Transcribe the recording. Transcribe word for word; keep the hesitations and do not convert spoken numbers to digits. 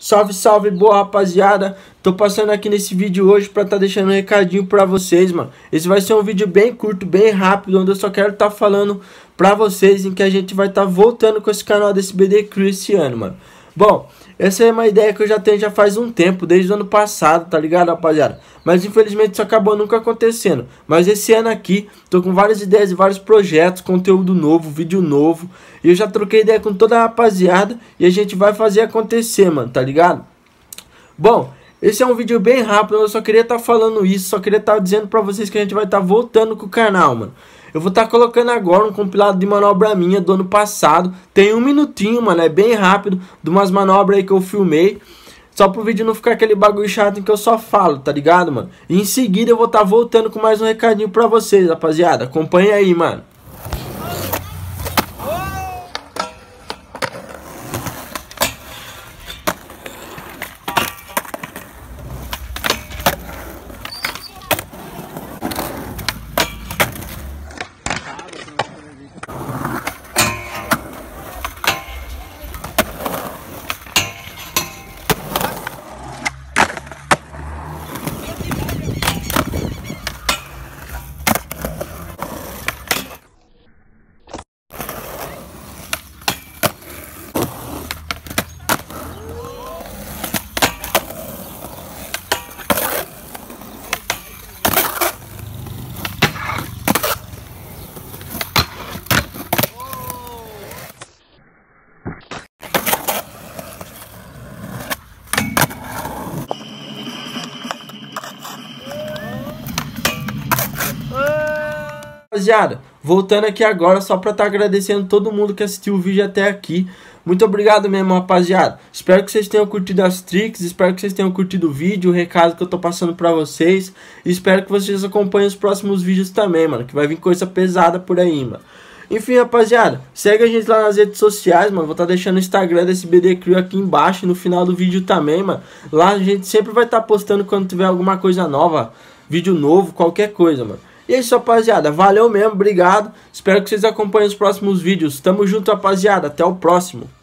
Salve, salve, boa rapaziada. Tô passando aqui nesse vídeo hoje pra tá deixando um recadinho pra vocês, mano. Esse vai ser um vídeo bem curto, bem rápido, onde eu só quero tá falando pra vocês em que a gente vai tá voltando com esse canal desse B D Crew esse ano, mano. Bom, essa é uma ideia que eu já tenho já faz um tempo, desde o ano passado, tá ligado, rapaziada? Mas infelizmente isso acabou nunca acontecendo. Mas esse ano aqui, tô com várias ideias e vários projetos, conteúdo novo, vídeo novo. E eu já troquei ideia com toda a rapaziada e a gente vai fazer acontecer, mano, tá ligado? Bom, esse é um vídeo bem rápido, eu só queria estar tá falando isso, só queria estar tá dizendo pra vocês que a gente vai estar tá voltando com o canal, mano. Eu vou estar tá colocando agora um compilado de manobra minha do ano passado. Tem um minutinho, mano, é bem rápido, de umas manobras aí que eu filmei. Só pro vídeo não ficar aquele bagulho chato em que eu só falo, tá ligado, mano? E em seguida eu vou estar tá voltando com mais um recadinho pra vocês, rapaziada. Acompanha aí, mano. Rapaziada, voltando aqui agora só pra estar tá agradecendo todo mundo que assistiu o vídeo até aqui. Muito obrigado mesmo, rapaziada. Espero que vocês tenham curtido as tricks, espero que vocês tenham curtido o vídeo, o recado que eu tô passando pra vocês. E espero que vocês acompanhem os próximos vídeos também, mano, que vai vir coisa pesada por aí, mano. Enfim, rapaziada, segue a gente lá nas redes sociais, mano. Vou estar tá deixando o Instagram desse B D Crew aqui embaixo e no final do vídeo também, mano. Lá a gente sempre vai estar tá postando quando tiver alguma coisa nova, vídeo novo, qualquer coisa, mano. E é isso, rapaziada, valeu mesmo, obrigado. Espero que vocês acompanhem os próximos vídeos. Tamo junto, rapaziada, até o próximo.